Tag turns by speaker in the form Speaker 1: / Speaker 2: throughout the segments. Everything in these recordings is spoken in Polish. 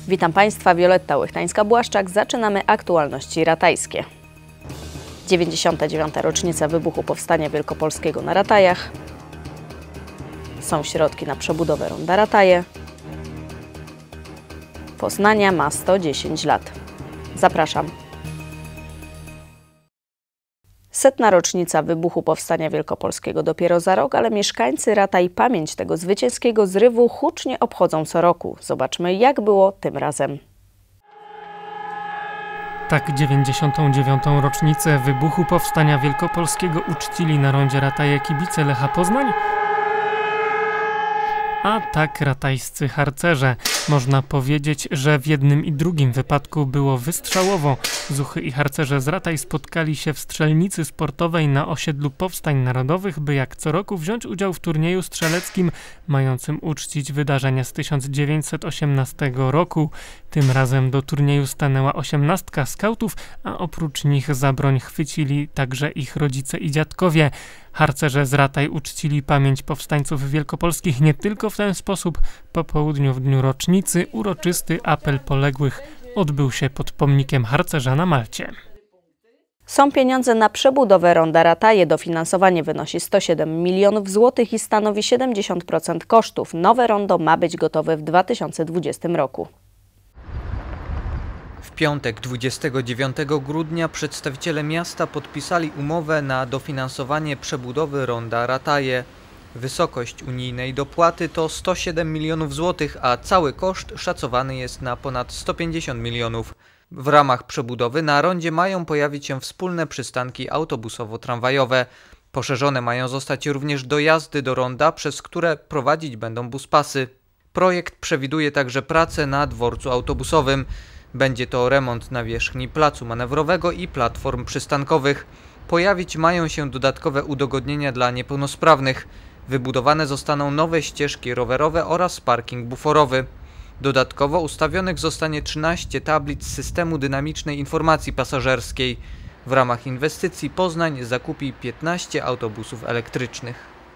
Speaker 1: Witam Państwa, Wioletta Łychtańska-Błaszczak. Zaczynamy aktualności ratajskie. 99. rocznica wybuchu Powstania Wielkopolskiego na Ratajach. Są środki na przebudowę ronda Rataje. Poznania ma 110 lat. Zapraszam. 100. rocznica wybuchu Powstania Wielkopolskiego dopiero za rok, ale mieszkańcy Rataj pamięć tego zwycięskiego zrywu hucznie obchodzą co roku. Zobaczmy, jak było tym razem.
Speaker 2: Tak 99. rocznicę wybuchu Powstania Wielkopolskiego uczcili na rondzie Rataje kibice Lecha Poznań, a tak ratajscy harcerze. Można powiedzieć, że w jednym i drugim wypadku było wystrzałowo. Zuchy i harcerze z Rataj spotkali się w strzelnicy sportowej na osiedlu Powstań Narodowych, by jak co roku wziąć udział w turnieju strzeleckim mającym uczcić wydarzenia z 1918 roku. Tym razem do turnieju stanęła 18 skautów, a oprócz nich za broń chwycili także ich rodzice i dziadkowie. Harcerze z Rataj uczcili pamięć powstańców wielkopolskich nie tylko w ten sposób. Po południu w dniu rocznicy uroczysty apel poległych odbył się pod pomnikiem harcerza na Malcie.
Speaker 1: Są pieniądze na przebudowę ronda Rataje. Dofinansowanie wynosi 107 milionów złotych i stanowi 70% kosztów. Nowe rondo ma być gotowe w 2020 roku.
Speaker 3: W piątek 29 grudnia przedstawiciele miasta podpisali umowę na dofinansowanie przebudowy ronda Rataje. Wysokość unijnej dopłaty to 107 milionów złotych, a cały koszt szacowany jest na ponad 150 milionów. W ramach przebudowy na rondzie mają pojawić się wspólne przystanki autobusowo-tramwajowe. Poszerzone mają zostać również dojazdy do ronda, przez które prowadzić będą buspasy. Projekt przewiduje także pracę na dworcu autobusowym. Będzie to remont nawierzchni placu manewrowego i platform przystankowych. Pojawić mają się dodatkowe udogodnienia dla niepełnosprawnych. Wybudowane zostaną nowe ścieżki rowerowe oraz parking buforowy. Dodatkowo ustawionych zostanie 13 tablic systemu dynamicznej informacji pasażerskiej. W ramach inwestycji Poznań zakupi 15 autobusów elektrycznych.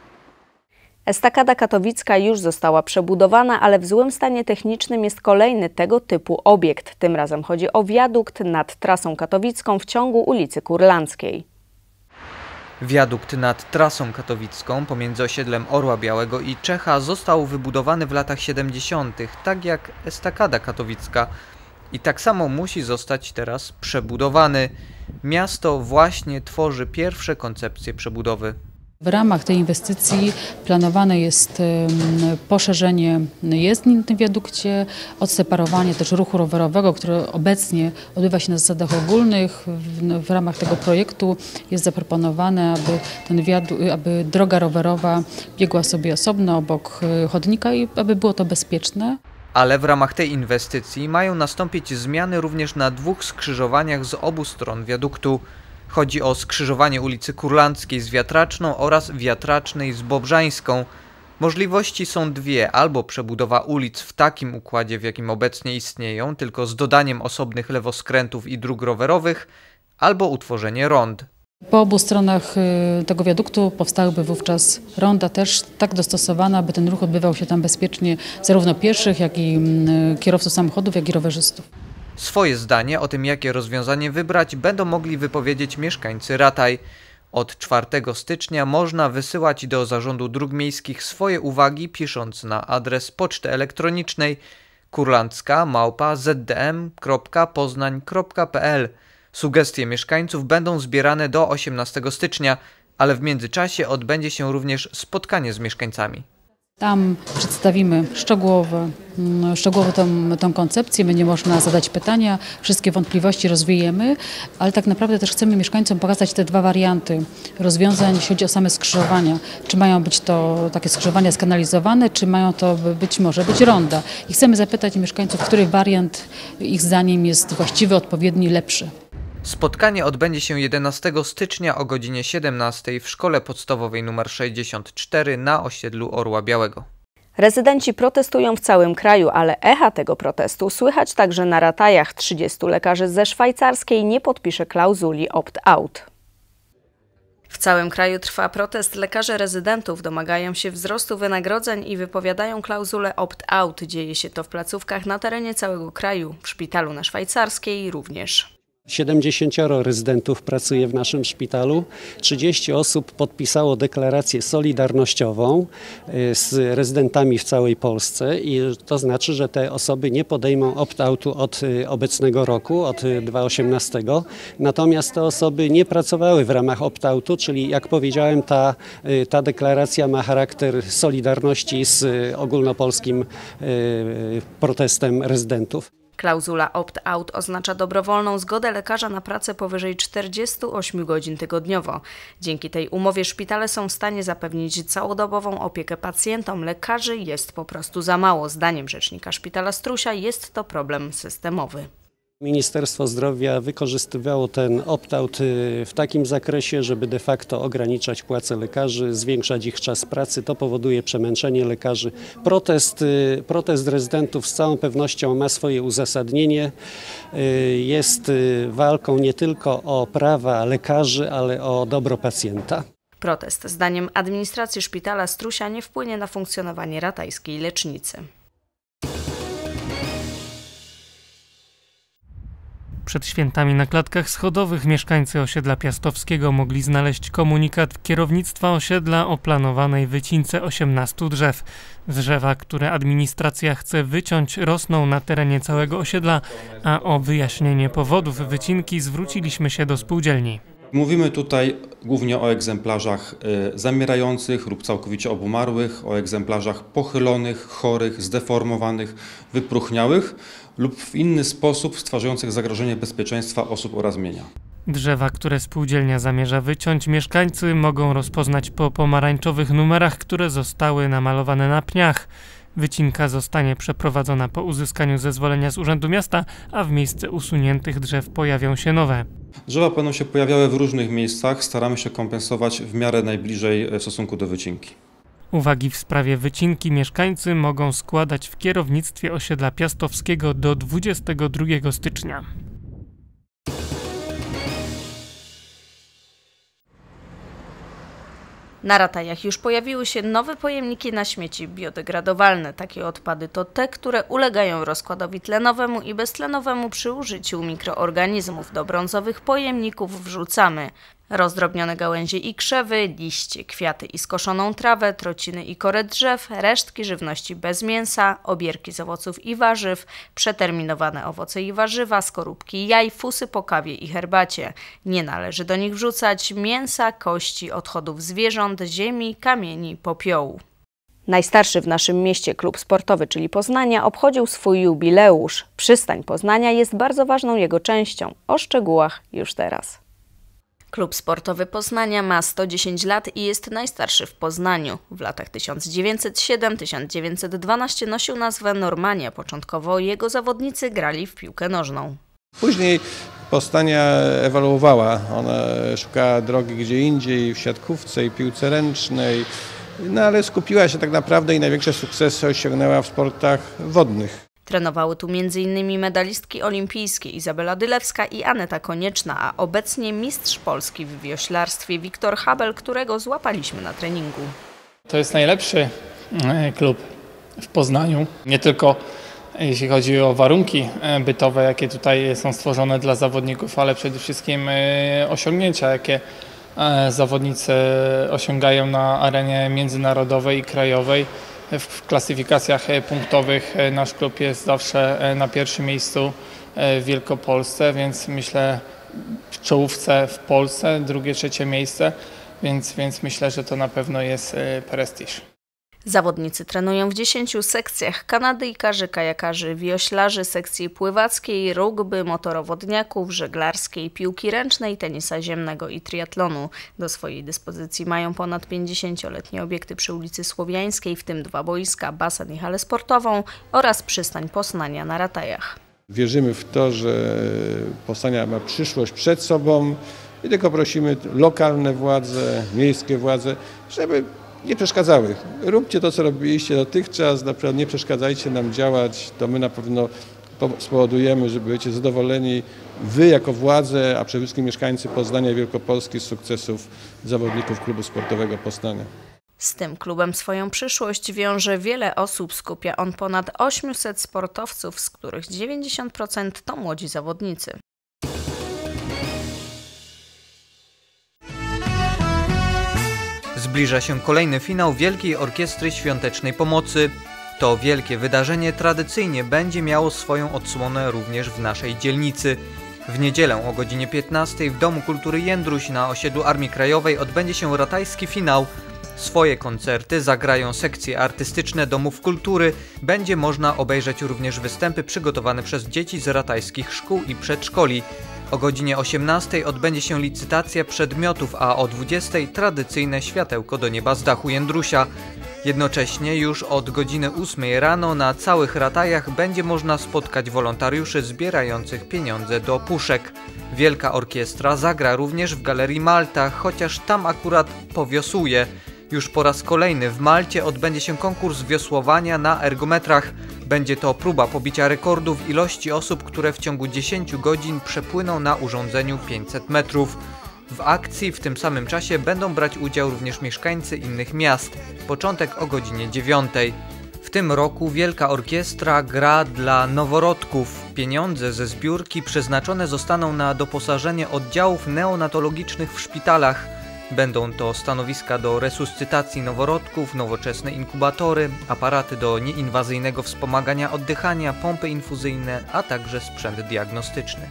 Speaker 1: Estakada katowicka już została przebudowana, ale w złym stanie technicznym jest kolejny tego typu obiekt. Tym razem chodzi o wiadukt nad trasą katowicką w ciągu ulicy Kurlandzkiej.
Speaker 3: Wiadukt nad trasą katowicką pomiędzy osiedlem Orła Białego i Czecha został wybudowany w latach 70., tak jak estakada katowicka. I tak samo musi zostać teraz przebudowany. Miasto właśnie tworzy pierwsze koncepcje przebudowy.
Speaker 4: W ramach tej inwestycji planowane jest poszerzenie jezdni na tym wiadukcie, odseparowanie też ruchu rowerowego, który obecnie odbywa się na zasadach ogólnych. W ramach tego projektu jest zaproponowane, aby droga rowerowa biegła sobie osobno obok chodnika i aby było to bezpieczne.
Speaker 3: Ale w ramach tej inwestycji mają nastąpić zmiany również na 2 skrzyżowaniach z obu stron wiaduktu. Chodzi o skrzyżowanie ulicy Kurlandzkiej z Wiatraczną oraz Wiatracznej z Bobrzańską. Możliwości są dwie: albo przebudowa ulic w takim układzie, w jakim obecnie istnieją, tylko z dodaniem osobnych lewoskrętów i dróg rowerowych, albo utworzenie rond.
Speaker 4: Po obu stronach tego wiaduktu powstałyby wówczas ronda też tak dostosowane, aby ten ruch odbywał się tam bezpiecznie zarówno pieszych, jak i kierowców samochodów, jak i rowerzystów.
Speaker 3: Swoje zdanie o tym, jakie rozwiązanie wybrać, będą mogli wypowiedzieć mieszkańcy Rataj. Od 4 stycznia można wysyłać do Zarządu Dróg Miejskich swoje uwagi, pisząc na adres poczty elektronicznej kurlandzka@zdm.poznań.pl. Sugestie mieszkańców będą zbierane do 18 stycznia, ale w międzyczasie odbędzie się również spotkanie z mieszkańcami.
Speaker 4: Tam przedstawimy szczegółowo tę koncepcję, będzie można zadać pytania, wszystkie wątpliwości rozwiejemy, ale tak naprawdę też chcemy mieszkańcom pokazać te 2 warianty rozwiązań, jeśli chodzi o same skrzyżowania. Czy mają być to takie skrzyżowania skanalizowane, czy mają to może być ronda. I chcemy zapytać mieszkańców, który wariant ich zdaniem jest właściwy, odpowiedni, lepszy.
Speaker 3: Spotkanie odbędzie się 11 stycznia o godzinie 17 w Szkole Podstawowej nr 64 na osiedlu Orła Białego.
Speaker 1: Rezydenci protestują w całym kraju, ale echa tego protestu słychać także na Ratajach. 30 lekarzy ze szwajcarskiej nie podpisze klauzuli opt-out. W całym kraju trwa protest. Lekarze rezydentów domagają się wzrostu wynagrodzeń i wypowiadają klauzulę opt-out. Dzieje się to w placówkach na terenie całego kraju, w szpitalu na Szwajcarskiej również.
Speaker 5: 70 rezydentów pracuje w naszym szpitalu. 30 osób podpisało deklarację solidarnościową z rezydentami w całej Polsce i to znaczy, że te osoby nie podejmą opt-outu od obecnego roku, od 2018. Natomiast te osoby nie pracowały w ramach opt-outu, czyli jak powiedziałem, ta deklaracja ma charakter solidarności z ogólnopolskim protestem rezydentów.
Speaker 1: Klauzula opt-out oznacza dobrowolną zgodę lekarza na pracę powyżej 48 godzin tygodniowo. Dzięki tej umowie szpitale są w stanie zapewnić całodobową opiekę pacjentom. Lekarzy jest po prostu za mało. Zdaniem rzecznika szpitala Strusia jest to problem systemowy.
Speaker 5: Ministerstwo Zdrowia wykorzystywało ten opt-out w takim zakresie, żeby de facto ograniczać płace lekarzy, zwiększać ich czas pracy. To powoduje przemęczenie lekarzy. Protest rezydentów z całą pewnością ma swoje uzasadnienie. Jest walką nie tylko o prawa lekarzy, ale o dobro pacjenta.
Speaker 1: Protest, zdaniem administracji szpitala Strusia, nie wpłynie na funkcjonowanie ratajskiej lecznicy.
Speaker 2: Przed świętami na klatkach schodowych mieszkańcy osiedla Piastowskiego mogli znaleźć komunikat kierownictwa osiedla o planowanej wycince 18 drzew. Drzewa, które administracja chce wyciąć, rosną na terenie całego osiedla, a o wyjaśnienie powodów wycinki zwróciliśmy się do spółdzielni.
Speaker 6: Mówimy tutaj głównie o egzemplarzach zamierających lub całkowicie obumarłych, o egzemplarzach pochylonych, chorych, zdeformowanych, wypróchniałych lub w inny sposób stwarzających zagrożenie bezpieczeństwa osób oraz mienia.
Speaker 2: Drzewa, które spółdzielnia zamierza wyciąć, mieszkańcy mogą rozpoznać po pomarańczowych numerach, które zostały namalowane na pniach. Wycinka zostanie przeprowadzona po uzyskaniu zezwolenia z Urzędu Miasta, a w miejsce usuniętych drzew pojawią się nowe.
Speaker 6: Drzewa będą się pojawiały w różnych miejscach, staramy się kompensować w miarę najbliżej w stosunku do wycinki.
Speaker 2: Uwagi w sprawie wycinki mieszkańcy mogą składać w kierownictwie osiedla Piastowskiego do 22 stycznia.
Speaker 1: Na Ratajach już pojawiły się nowe pojemniki na śmieci biodegradowalne. Takie odpady to te, które ulegają rozkładowi tlenowemu i beztlenowemu przy użyciu mikroorganizmów. Do brązowych pojemników wrzucamy rozdrobnione gałęzie i krzewy, liście, kwiaty i skoszoną trawę, trociny i korę drzew, resztki żywności bez mięsa, obierki z owoców i warzyw, przeterminowane owoce i warzywa, skorupki jaj, fusy po kawie i herbacie. Nie należy do nich wrzucać mięsa, kości, odchodów zwierząt, ziemi, kamieni, popiołu. Najstarszy w naszym mieście klub sportowy, czyli Poznania, obchodził swój jubileusz. Przystań Poznania jest bardzo ważną jego częścią. O szczegółach już teraz. Klub sportowy Poznania ma 110 lat i jest najstarszy w Poznaniu. W latach 1907-1912 nosił nazwę Normania. Początkowo jego zawodnicy grali w piłkę nożną.
Speaker 7: Później Poznania ewoluowała. Ona szukała drogi gdzie indziej, w siatkówce i piłce ręcznej, no ale skupiła się tak naprawdę i największe sukcesy osiągnęła w sportach wodnych.
Speaker 1: Trenowały tu m.in. medalistki olimpijskie Izabela Dylewska i Aneta Konieczna, a obecnie mistrz Polski w wioślarstwie Wiktor Habel, którego złapaliśmy na treningu.
Speaker 8: To jest najlepszy klub w Poznaniu, nie tylko jeśli chodzi o warunki bytowe, jakie tutaj są stworzone dla zawodników, ale przede wszystkim osiągnięcia, jakie zawodnicy osiągają na arenie międzynarodowej i krajowej. W klasyfikacjach punktowych nasz klub jest zawsze na pierwszym miejscu w Wielkopolsce, więc myślę w czołówce w Polsce, drugie, trzecie miejsce, więc myślę, że to na pewno jest prestiż.
Speaker 1: Zawodnicy trenują w 10 sekcjach: kanadyjkarzy, kajakarzy, wioślarzy, sekcji pływackiej, rugby, motorowodniaków, żeglarskiej, piłki ręcznej, tenisa ziemnego i triatlonu. Do swojej dyspozycji mają ponad 50-letnie obiekty przy ulicy Słowiańskiej, w tym 2 boiska, basen i halę sportową oraz przystań Poznania na Ratajach.
Speaker 7: Wierzymy w to, że Poznania ma przyszłość przed sobą i tylko prosimy lokalne władze, miejskie władze, żeby nie przeszkadzały. Róbcie to, co robiliście dotychczas, na przykład nie przeszkadzajcie nam działać, to my na pewno spowodujemy, że będziecie zadowoleni wy jako władze, a przede wszystkim mieszkańcy Poznania i Wielkopolski z sukcesów zawodników klubu sportowego Poznania.
Speaker 1: Z tym klubem swoją przyszłość wiąże wiele osób, skupia on ponad 800 sportowców, z których 90% to młodzi zawodnicy.
Speaker 3: Zbliża się kolejny finał Wielkiej Orkiestry Świątecznej Pomocy. To wielkie wydarzenie tradycyjnie będzie miało swoją odsłonę również w naszej dzielnicy. W niedzielę o godzinie 15 w Domu Kultury Jędruś na osiedlu Armii Krajowej odbędzie się ratajski finał. Swoje koncerty zagrają sekcje artystyczne domów kultury. Będzie można obejrzeć również występy przygotowane przez dzieci z ratajskich szkół i przedszkoli. O godzinie 18 odbędzie się licytacja przedmiotów, a o 20 tradycyjne światełko do nieba z dachu Jędrusia. Jednocześnie już od godziny 8 rano na całych ratajach będzie można spotkać wolontariuszy zbierających pieniądze do puszek. Wielka Orkiestra zagra również w Galerii Malta, chociaż tam akurat powiosłuje. Już po raz kolejny w Malcie odbędzie się konkurs wiosłowania na ergometrach. Będzie to próba pobicia rekordów ilości osób, które w ciągu 10 godzin przepłyną na urządzeniu 500 metrów. W akcji w tym samym czasie będą brać udział również mieszkańcy innych miast. Początek o godzinie 9. W tym roku Wielka Orkiestra gra dla noworodków. Pieniądze ze zbiórki przeznaczone zostaną na doposażenie oddziałów neonatologicznych w szpitalach. Będą to stanowiska do resuscytacji noworodków, nowoczesne inkubatory, aparaty do nieinwazyjnego wspomagania oddychania, pompy infuzyjne, a także sprzęt diagnostyczny.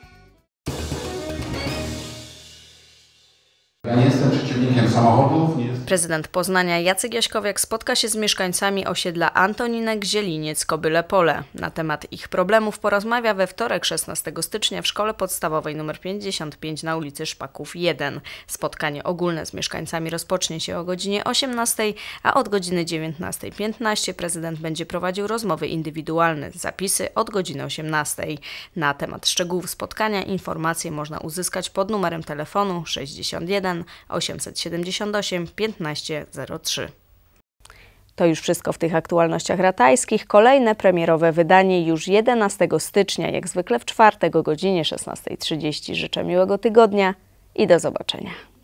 Speaker 9: Ja nie jestem przeciwnikiem samochodów.
Speaker 1: Prezydent Poznania Jacek Jaśkowiak spotka się z mieszkańcami osiedla Antoninek, Zieliniec, Kobyle Pole. Na temat ich problemów porozmawia we wtorek 16 stycznia w szkole podstawowej nr 55 na ulicy Szpaków 1. Spotkanie ogólne z mieszkańcami rozpocznie się o godzinie 18, a od godziny 19:15 prezydent będzie prowadził rozmowy indywidualne. Zapisy od godziny 18. Na temat szczegółów spotkania informacje można uzyskać pod numerem telefonu 61 878 1503. To już wszystko w tych aktualnościach ratajskich. Kolejne premierowe wydanie już 11 stycznia, jak zwykle w czwartek o godzinie 16:30. Życzę miłego tygodnia i do zobaczenia.